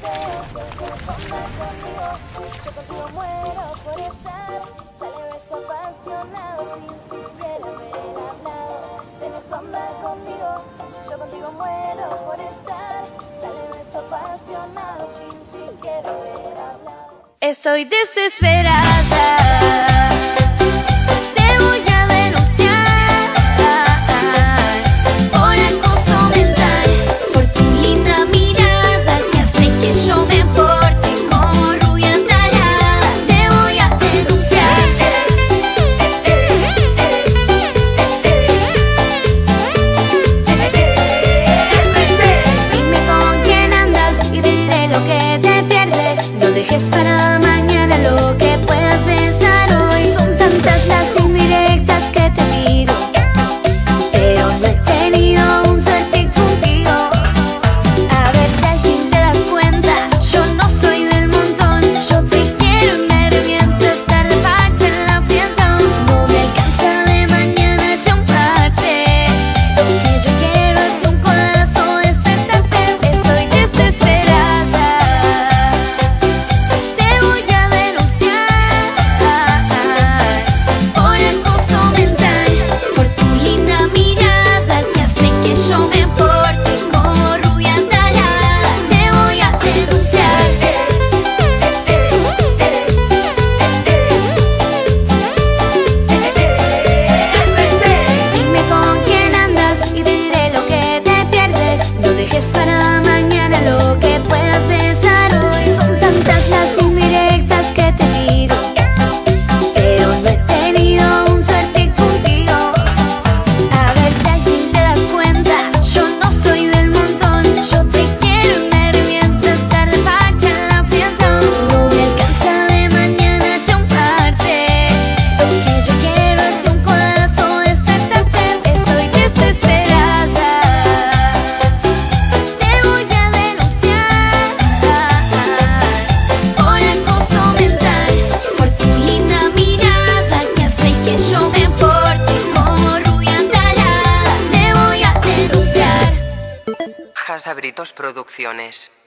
deseo que tienes onda conmigo. Yo contigo muero por estar. Sale beso apasionado sin siquiera haber hablado. Tienes onda conmigo. Yo contigo muero por estar. Sale beso apasionado sin siquiera haber hablado. Estoy desesperada. Te voy a denunciar por acoso mental, por tu linda mirada que hace que yo me porte como rubia tarada. Te voy a denunciar. Dime con quién andas y diré lo que te pierdes. No dejes para mañana lo que puedas pensar hoy. Son tantas las indirectas que te tiro, pero no he tenido un suerte contigo. A ver si al fin te das cuenta, yo no soy del montón. Yo te quiero y me reviento estar de facha en la fiesta. No me alcanza de mañana ya un parte. Lo que yo quiero es de un codazo despertarte. Estoy desesperada. Te voy a denunciar por acoso mental, por tu linda mirada que hace que yo me porte como rubia tarada. Te voy a denunciar. Dime con quién andas y diré lo que te pierdes. No dejes para mañana lo que puedas pensar hoy. Son tantas las indirectas que te tiro, pero no he tenido un suerte contigo. A ver si al fin te das cuenta, yo no soy del montón. Yo te quiero y me reviento estar de facha en la fiesta. No me alcanza de mañana ya un parte. Lo que yo quiero es de un codazo despertarte. Estoy desesperada. Te voy a denunciar por acoso mental, por tu linda mirada que hace que yo me porte como rubia tarada. Te voy a denunciar. Jasabritos Producciones.